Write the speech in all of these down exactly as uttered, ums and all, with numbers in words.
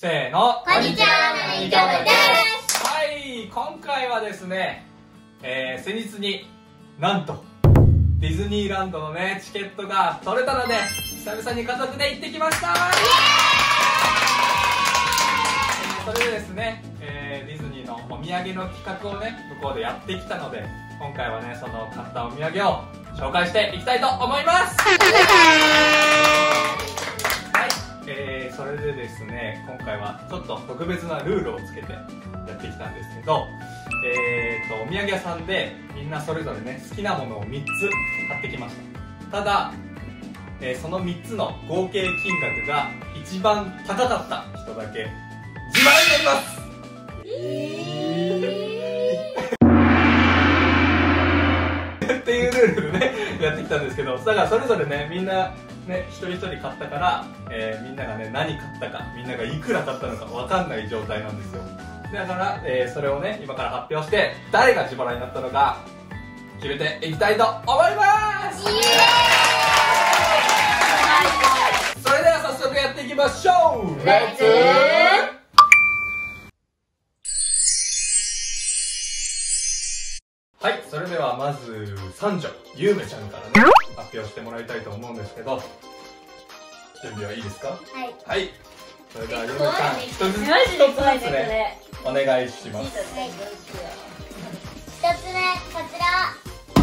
せーの、 こんにちは、ななみ兄弟です。 はい、今回はですね、えー、先日になんとディズニーランドのねチケットが取れたので、久々に家族で行ってきました。それでですね、えー、ディズニーのお土産の企画をね向こうでやってきたので、今回はねその買ったお土産を紹介していきたいと思います。はい、えー、それでですね、今回はちょっと特別なルールをつけてやってきたんですけど、えーとお土産屋さんでみんなそれぞれね好きなものをみっつ買ってきました。ただ、えー、そのみっつの合計金額が一番高かった人だけ自腹になります。っていうルールでねやってきたんですけど、だからそれぞれねみんなね一人一人買ったから、えー、みんながね何買ったか、みんながいくら買ったのか分かんない状態なんですよ。だから、えー、それをね今から発表して誰が自腹になったのか決めていきたいと思います。それでは早速やっていきましょう。レッツはい、それではまず三女ゆうめちゃんからね発表してもらいたいと思うんですけど、準備はいいですか？ はい。 はい。それではゆうめちゃん一つずつマジで怖いねこれ。 お願いします。 はい、一つ目こちら。はい、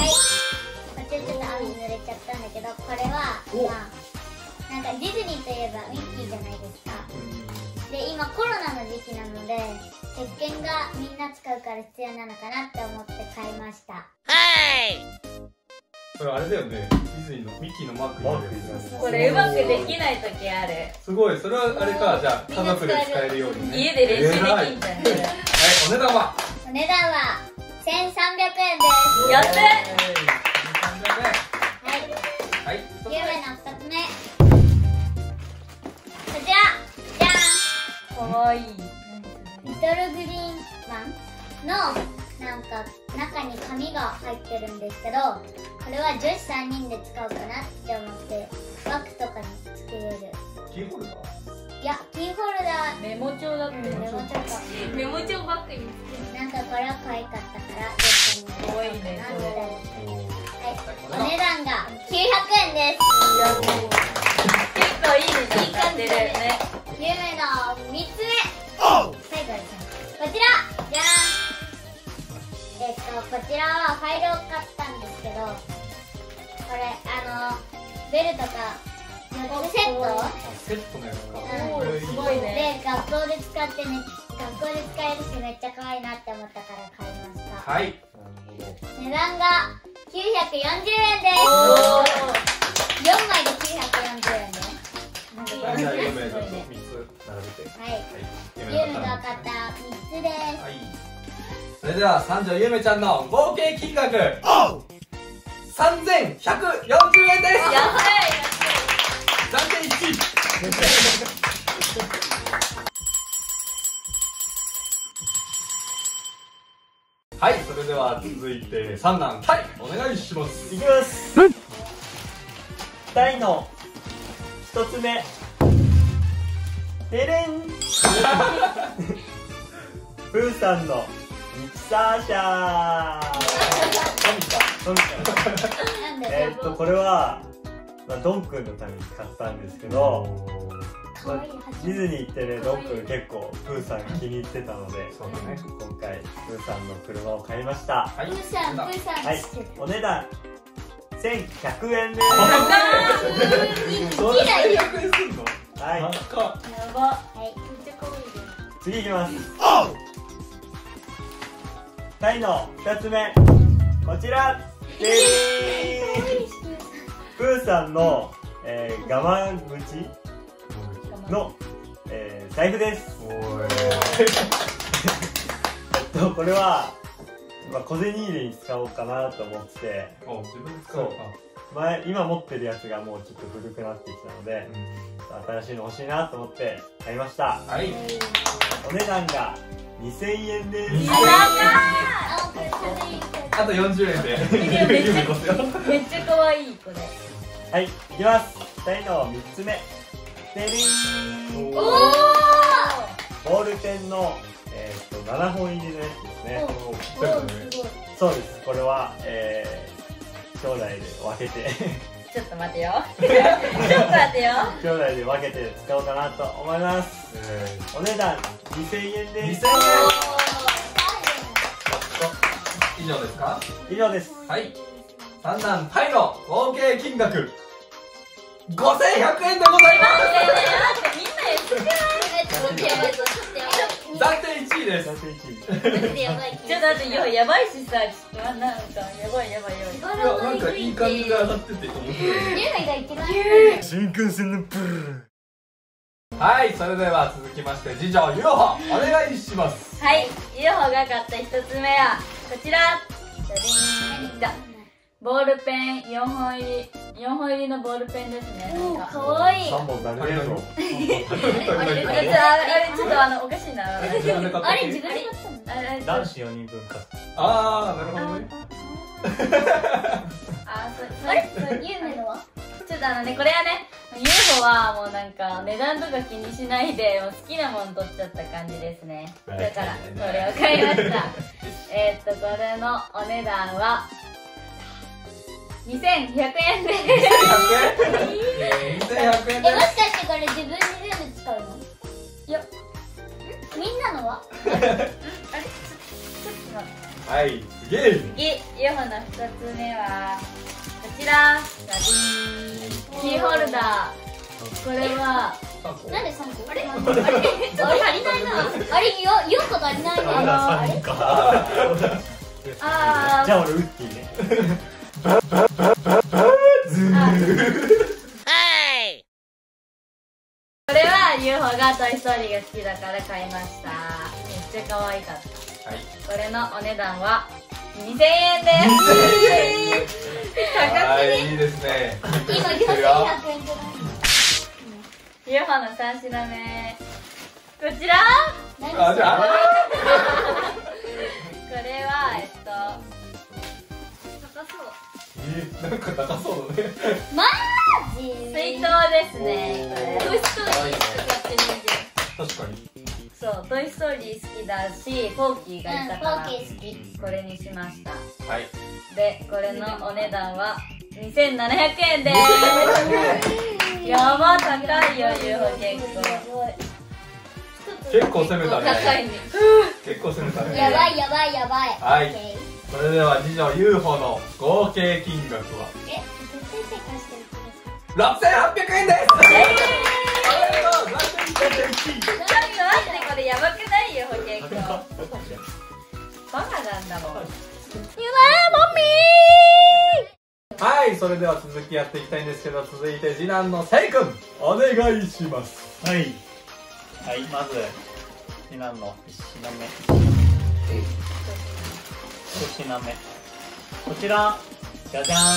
こっちちょっと網濡れちゃったんだけど、これはまあなんかディズニーといえばミッキーじゃないですか。で今コロナの時期なので石鹸がみんな使うから必要なのかなって思って買いました。 これあれだよね、ディズニーのミッキーのマークになるやつ。 これうまくできない時ある。 すごい、それはあれか、じゃあ家族で使えるようにね。 家で練習できんじゃん。はい、 お値段はお値段はせんさんびゃくえんです。 やったー。 せんさんびゃくえん。 はい、 はい、 ゆうめのふたつめ、こちらじゃん。 かわいい。 リトルグリーンマンのなんか中に紙が入ってるんですけど、これは女子さんにんで使おうかなって思ってバッグとかにつけれる。 キーホルダー？ いや、キーホルダー。 メモ帳だって。 メモ帳か。 メモ帳バッグにつなんかこれは可愛かったから女子さんにかわいいね。 はい、お値段がきゅうひゃくえんです。 結構いいね。いい感じだよね。 ゆうめのみっつめ、最後ですね、こちらじゃーん。えっとこちらはファイルを買ったんですけど、これあのベルとかよっつセットセットのやつか。 すごいね。 で学校で使ってね、学校で使えるしめっちゃ可愛いなって思ったから買いました。 はい、 値段がきゅうひゃくよんじゅうえんです。よんまいできゅうひゃくよんじゅうえんです。 じゃあゆうめがみっつ並べて。 はい、ゆうめが買ったみっつです。 はい、それでは三女ゆうめちゃんの合計金額さんぜんひゃくよんじゅうえんです。 やばい。 暫定いちい。はい、それでは続いて三男、はい、お願いします。 いきます。大の一つ目、でれん。プーさんのミキサー車。トミカ。えっとこれは、まあ、ドンくんのために買ったんですけど、まあ、ディズニー行ってね、ドンくん結構プーさん気に入ってたので、 そうだね、 今回プーさんの車を買いました。 はい、 プーさん、プーさん、 はい、お値段せんひゃくえんです。 それせんひゃくえんすんの？ はい、 やば。はい。めっちゃ可愛い。 次いきます。タイのふたつめ、こちらでーす。プーさんの、えー、我慢口の、えー、財布です。 おいえっとこれは、まあ、小銭入れに使おうかなと思ってて、 お、自分で使うか。 前今持ってるやつがもうちょっと古くなってきたので、新しいの欲しいなと思って買いました。 はい、 お値段がにせんえんです。 あとよんじゅうえんでめっちゃめっちゃ可愛いこれ。 はい、いきます。ふたりのみっつめ、でりーん。 おー天の、えー、とななほん入りのやつですね。 おおすごい。 そうです。これは、えー、兄弟で分けてちょっと待てよちょっと待てよ兄弟で分けて使おうかなと思います。お値段にせんえんです。 にせんえん。以上ですか？ 以上です。 はい。三男タイの合計金額ごせんひゃくえんでございます。 みんな言ってない暫定いちいです。 暫定いちい。 やばい。 ちょっと待ってよ、やばいしさ、ちょっとなんかやばいやばいやばい。 いや、なんかいい感じで上がってて面白い。 じゅういが一番。 新幹線のプル。 はい、それでは続きまして次女ゆうほお願いします。 はい、ゆうほが買った一つ目はこちら。じゃじーん。じゃボールペンよんほん入り、よんほん入りのボールペンですね。 おー、かわいい。 さんぼん足りねえぞ。 あれ、あれちょっとあのおかしいな。あれ自分で買ったあれ自分で買ったの？ あれ男子よにんぶんか。 あー、なるほどね。 あ、そあれゆうめのは？ ちょっとあのね、これはね、ユーフォはもうなんか値段とか気にしないでもう好きなもの取っちゃった感じですね。だからこれを買いましたえっとこれのお値段はにせんひゃくえんです。 にせんひゃくえん？にせんひゃくえんえ、 でもしかしてこれ自分で全部使うの？ いや、 みんなのは？ あれちょっと待って。 す。はい、次。 次、ユーフォのふたつめはこちら。ダディーン。キーホルダー。これはなんでさんこ？あれ？あれ？あれ足りないな。あれよよんこ足りないな。あれ？ あー。 じゃあ俺ウッディね。 これは ユーフォ がトイストーリーが好きだから買いました。めっちゃ可愛かった。 はい。 これのお値段はにせんえんです。高はすぎ。 い、いいですね。 今よんせんひゃくえんじゃない？ ユーフォ のさん品目こちら。 あ、じゃあ。 これはえっと高そうえ、なんか高そうだね。 マジ？ 水筒ですね。これトイストーリー好きだってるんで。 確かに。 そう、トイストーリー好きだしポーキーがいたから、 うんポーキー好き。 これにしました。 はい。 で、これのお値段はにせんななひゃくえんです。やば、高いよ、ユーフォ 結構。 結構攻めたね。 高いね。 結構攻めたね。 やばいやばいやばい。 はいオッケー。 それでは次女 ユーフォ の合計金額はえ、絶対正解してる気がする。 ろくせんはっぴゃくえんです。おめでとう。暫定いちい。 ちょっと待って、これやばくないよ、結構。バカなんだもん。 はい、それでは続きやっていきたいんですけど、続いて次男のせいくんお願いします。 はい。はい、まず次男のいち品目。ひと品目。こちら。じゃじゃーん。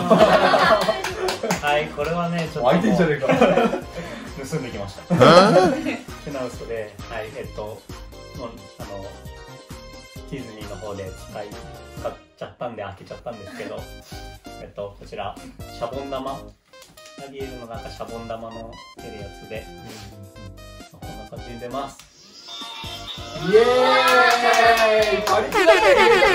はい、これはね、ちょっと開いてんじゃねえか。 盗んできました。ってな嘘で、はい、えっと、もうあのディズニーの方で使い使っちゃったんで開けちゃったんですけど、えっとこちらシャボン玉、アリエルのなんかシャボン玉の出るやつで、こんな感じに出ます。 イエーイ。パリピだね。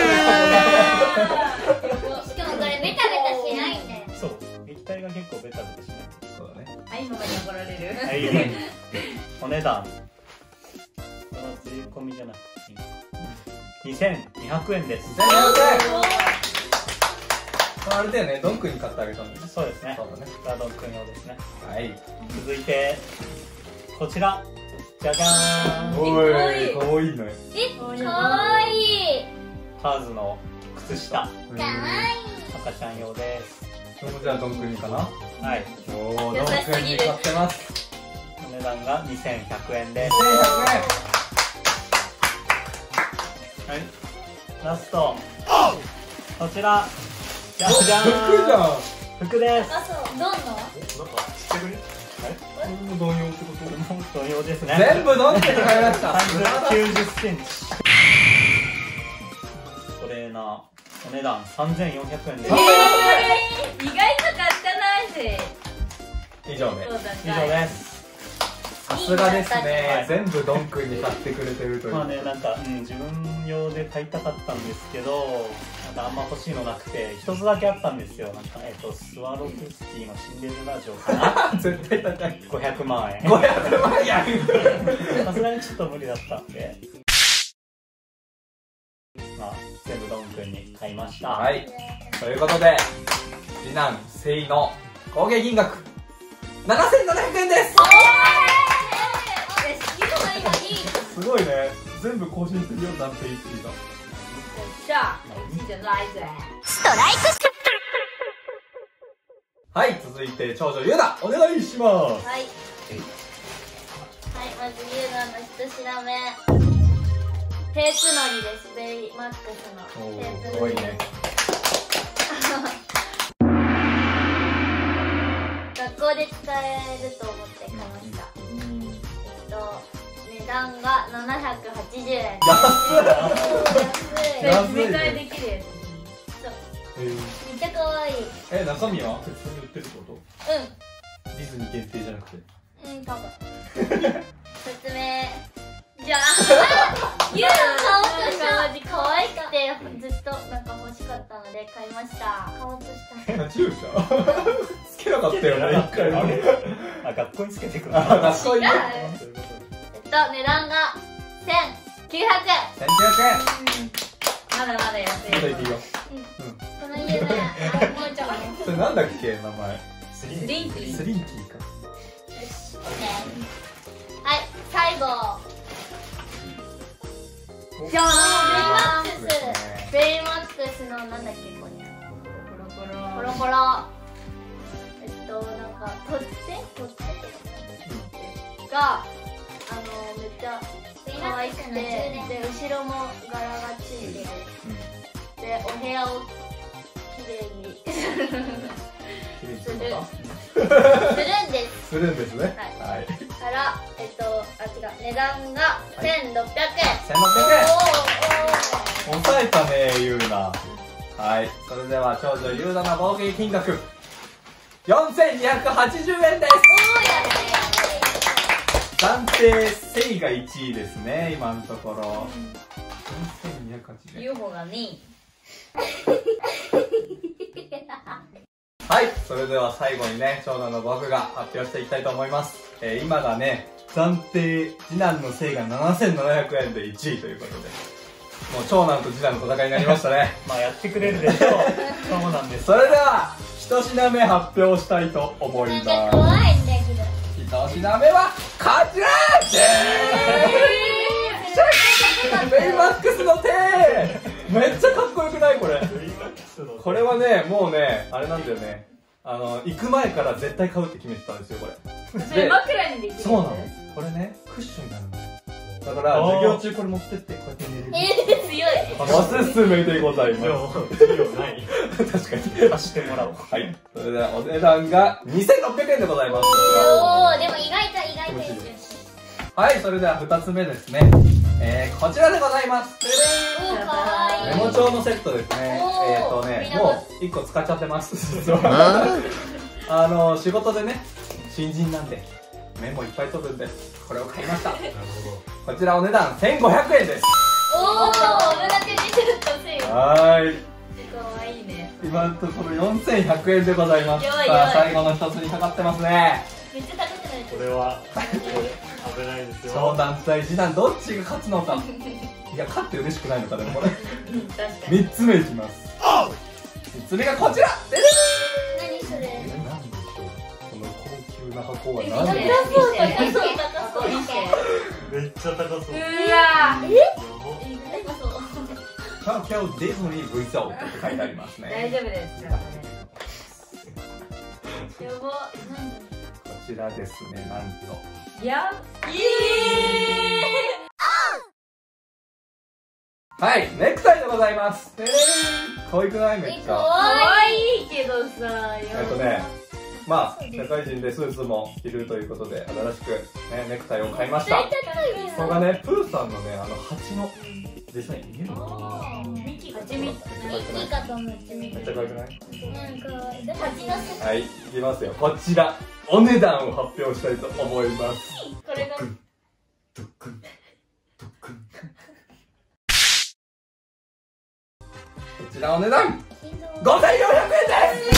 しかもこれベタベタしないんだよ。 そう、液体が結構ベタベタしない。 そうだね。 はい、ママに怒られる。 はい、お値段。これは税込みじゃなくていいのか。にせんにひゃくえんです。 にせんにひゃくえん。あれだよね、ドン君に買ってあげたんです。 そうですね。 そうだね。 ガードン君用ですね。 はい。 続いてこちら。じゃじゃーん。 おい、 かわいいかわいいね。 え、かわいい。 ターズの靴下。 かわいい。 赤ちゃん用です。 これもじゃあドン君にかな。 はい。 おお、ドン君に買ってます。 お値段がにせんひゃくえんです。 にせんひゃくえん。 はい。ラスト。こちら。じゃじゃ服じゃーん。 ん。 服です。 あ、そう。どんな？ なんかちっちゃくね。これも同様ってこと？ もう同様ですね。 全部ドン君に買いました。 さんじゅうきゅうじゅっセンチ。トレーナー。お値段さんぜんよんひゃくえんです。 えー、意外と買ってないし。 以上で。 そうだ以上ね。 です。 さすがですいいねね。 全部ドンくんに買ってくれてるという。 まあね、なんか、うん、自分用で買いたかったんですけど、なんかあんま欲しいのなくて、一つだけあったんですよ。なんか、えっと、スワロフスキーのシンデレラ城かな。 絶対高い。 ごひゃくまんえん。 ごひゃくまんやさすがにちょっと無理だったんで、まあ、全部ドンくんに買いました。 はい。ということで、次男セイの合計金額ななせんななひゃくえんです。すごいね。全部更新するようになっていちいが。 じゃあいちじゃないぜ。 ストライク。 はい、続いて長女ゆうなお願いします。 はいはい、まずユーナの一品目、テープのりです。ベイマックスのおテープー、すごいね。 学校で使えると思って買いました。えっと値段がななひゃくはちじゅうえん。 安っ。 安い。 安い詰め替えできるやつ。そう、 えーめっちゃ可愛い。 え、中身は普通に売ってるってこと？ うディズニー限定じゃなくて。 んうん、多分説明じゃあユウの顔として可愛くてずっとなんか欲しかったので買いました。顔としたカチューシャつけなかったよね、一回も。 あ、学校につけてくる。 あ、学校にね。 えっと値段がせんきゅうひゃくえん。 せんきゅうひゃくえん。 まだまだ安い。 まだいけるよ。 この家ね、あ、もうちょっとね。 それなんだっけ、名前。 スリスリンキー。 スリンキーか。 はい、最後。じゃあベイマックス。ベイマックスのなんだっけこれ。コロコロ。コロコロ。えっとなんか取っ手取っ手があのめっちゃ可愛くて、で後ろも柄がついてる。でお部屋をきれいにするするんです。 するんですね。 はい。 はい。 からえっとあ違う値段がせんろっぴゃくえん。 せんろっぴゃくえん。 おーおー。 抑えたね、ゆうな。はい。それでは長女ゆうなの合計金額よんせんにひゃくはちじゅうえんです。暫定せいがいちいですね、今のところ。よんせんにひゃくはちじゅうえん。 ユーフォーがに。 はい、それでは最後にね、長男の僕が発表していきたいと思います。えー、今がね、暫定次男のせいがななせんななひゃくえんでいちいということで、もう長男と次男の戦いになりましたね。 まあやってくれるでしょう。そうなんです。 それでは一品目発表したいと思いなんます。 か怖いんだけど。 一品目はこちらでーす。ベイマックスの手めっちゃかっこよくないこれ。これはね、もうね、あれなんだよね、あの行く前から絶対買うって決めてたんですよこれ。 それ枕にできる。 そうなの。これね、クッションになるんだよ。だから授業中これ持ってってこうやって寝れる。 えー、強い。 おすすめでございます。 授業ない。 確かに貸してもらおう。 はい、それではお値段がにせんろっぴゃくえんでございます。 おー、でも意外と意外といい。 はい、それではふたつめですね、えー、こちらでございます。 おー、かわいい。 メモ帳のセットですね。 おーえっとね、 みんなもういっこ使っちゃってます実は。あの仕事でね、新人なんでメモいっぱい取るんでこれを買いました。こちらお値段せんごひゃくえんです。 おー、胸手にちょっとせい。かはーい、 わいいね。 今のところよんせんひゃくえんでございます。 弱いさあ弱い最後の一つにかかってますね。 めっちゃ高くないこれは危ないですよ。 長男対次男どっちが勝つのか。いや、勝って嬉しくないのかでもこれ。 うん、確かに。 みっつめいきます。みっつめがこちら。でで何それ。 でん。なんでしょう。この高級な箱はえ何でしょう。 高そう高そう高そう。 めっちゃ高そう。 うわー。 え？ え、高そう。 東京ディズニー ブイ ゾーンって書いてあります大ね。 丈夫です。やば。なんだ。 こちらですね、なんと。 やいいはい、ネクタイでございます。ででん。可愛くない？めっちかゃ。 わいい。 いいけどさ、 えっとね、まあ社会人でスーツも着るということで新しくねネクタイを買いました。これがね、プーさんのね、あの蜂のデザイン見えるの？ ミキがちみ。 ミッキーかと思ってめっちゃ可愛くない？ なんか蜂の巣。 はい、いきますよ。こちらお値段を発表したいと思います。 これれがドックンドックン。こちらお値段ごせんよんひゃくえんです。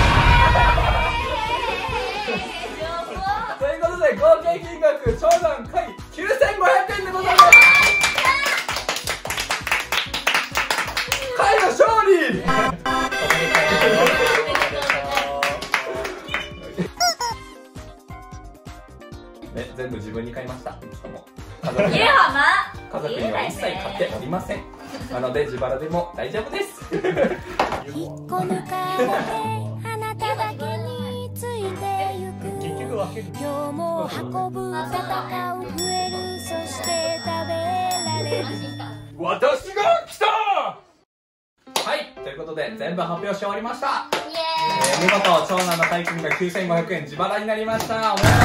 ということで合計金額長男会きゅうせんごひゃくえんでございます。会の勝利。ね、全部自分に買いました。家族には家族には一切買っておりません。なので自腹でも大丈夫です。 引っこ抜かれてあなただけについてゆく。 結局分ける。 今日も運ぶ戦う増えるそして食べられる。 私が来た。はい、ということで全部発表して終わりました。 イエーイ。 えー、見事長男の大君がきゅうせんごひゃくえん自腹になりました。おめでとう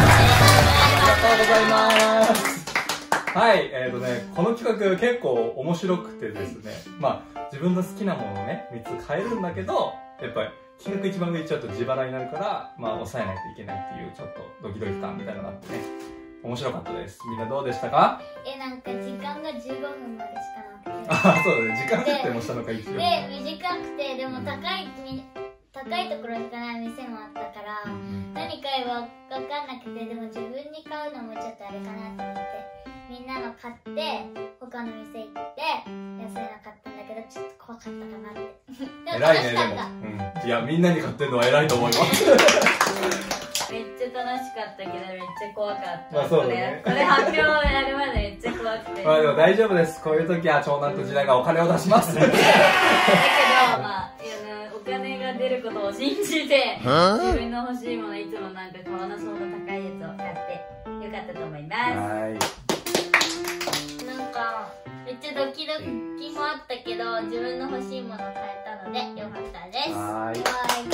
ありがとうございます。はい、えーとね、この企画結構面白くてですね、まあ自分の好きなものをねみっつ買えるんだけど、やっぱり金額一番上いっちゃうと自腹になるから、まあ抑えないといけないっていうちょっとドキドキ感みたいなのがあってね、面白かったです。みんなどうでしたか？ え、なんか時間がじゅうごふんまでしかなくて、 あ、そうだね、時間設定もしたのか一応。 で、短くて、でも高いみ高いところしかない店もあったから、何買えば分かんなくて、でも自分に買うのもちょっとあれかなと思って、みんなの買って他の店行って安いの買ったんだけど、ちょっと怖かったかなって。でも偉いね、 楽しかった。 でも、うん、いやみんなに買ってるのは偉いと思います。 めっちゃ楽しかったけどめっちゃ怖かった。 まあそうだね、 これこれ発表やるまでめっちゃ怖くて。 まあでも大丈夫です。こういう時は長男と次男がお金を出します。だけどまあ、いやお金が出ることを信じて自分の欲しいものいつもなんか買わなそうな高いやつを買ってよかったと思います。 はい。 なんかめっちゃドキドキもあったけど、自分の欲しいものを買えたのでよかったです。 はーい。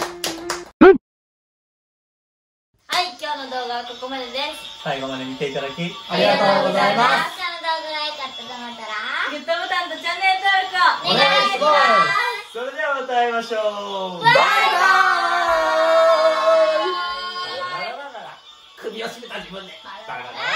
はい、今日の動画はここまでです。 最後まで見ていただきありがとうございます。 今日の動画が良かったと思ったらグッドボタンとチャンネル登録をお願いします。 それではまた会いましょう。 バイバーイ。 首を絞めた自分で。 バイバイ。